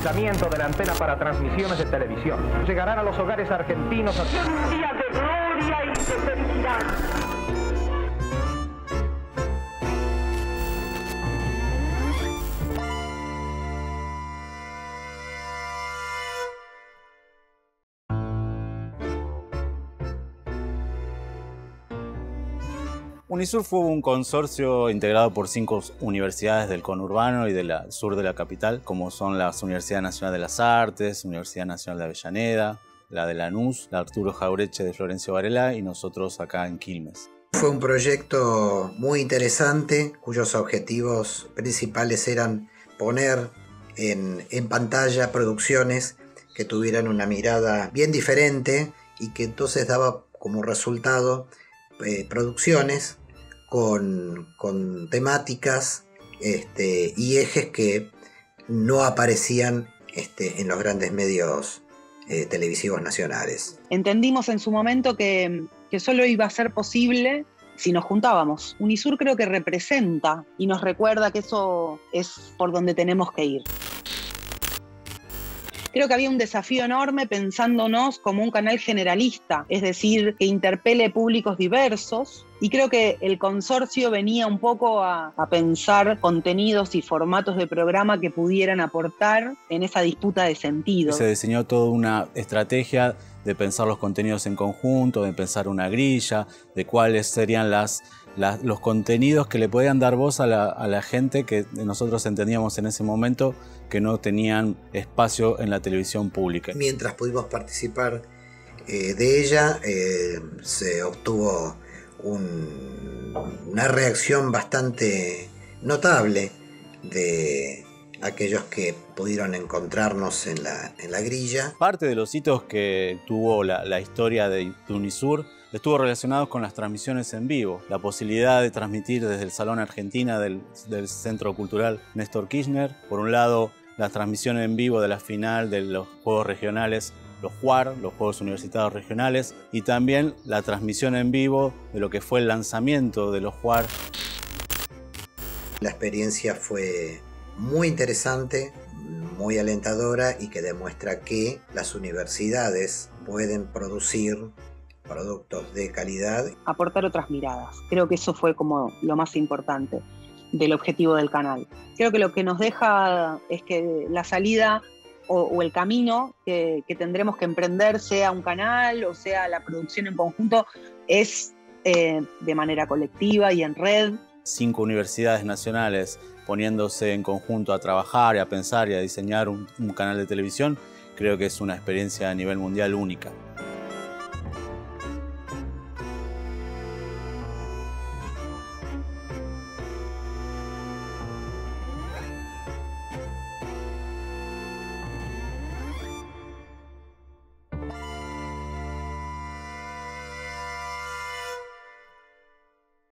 lanzamiento de la antena para transmisiones de televisión. Llegarán a los hogares argentinos un día de gloria y de felicidad. UNISUR fue un consorcio integrado por 5 universidades del conurbano y del sur de la capital, como son la Universidad Nacional de las Artes, Universidad Nacional de Avellaneda, la de Lanús, la Arturo Jaureche de Florencio Varela y nosotros acá en Quilmes. Fue un proyecto muy interesante, cuyos objetivos principales eran poner en pantalla producciones que tuvieran una mirada bien diferente y que entonces daba como resultado producciones con temáticas y ejes que no aparecían en los grandes medios televisivos nacionales. Entendimos en su momento que solo iba a ser posible si nos juntábamos. UNISUR creo que representa y nos recuerda que eso es por donde tenemos que ir. Creo que había un desafío enorme pensándonos como un canal generalista, es decir, que interpele públicos diversos, y creo que el consorcio venía un poco a pensar contenidos y formatos de programa que pudieran aportar en esa disputa de sentido. Se diseñó toda una estrategia de pensar los contenidos en conjunto, de pensar una grilla, de cuáles serían los contenidos que le podían dar voz a la gente que nosotros entendíamos en ese momento que no tenían espacio en la televisión pública. Mientras pudimos participar de ella, se obtuvo una reacción bastante notable de aquellos que pudieron encontrarnos en la grilla. Parte de los hitos que tuvo la historia de UNISUR estuvo relacionado con las transmisiones en vivo, la posibilidad de transmitir desde el Salón Argentina del Centro Cultural Néstor Kirchner. Por un lado, la transmisión en vivo de la final de los Juegos Regionales, los JUAR, los Juegos Universitarios Regionales, y también la transmisión en vivo de lo que fue el lanzamiento de los JUAR. La experiencia fue muy interesante, muy alentadora y que demuestra que las universidades pueden producir productos de calidad. Aportar otras miradas. Creo que eso fue como lo más importante del objetivo del canal. Creo que lo que nos deja es que la salida o el camino que tendremos que emprender, sea un canal o sea la producción en conjunto, es de manera colectiva y en red. 5 universidades nacionales poniéndose en conjunto a trabajar y a pensar y a diseñar un canal de televisión, creo que es una experiencia a nivel mundial única.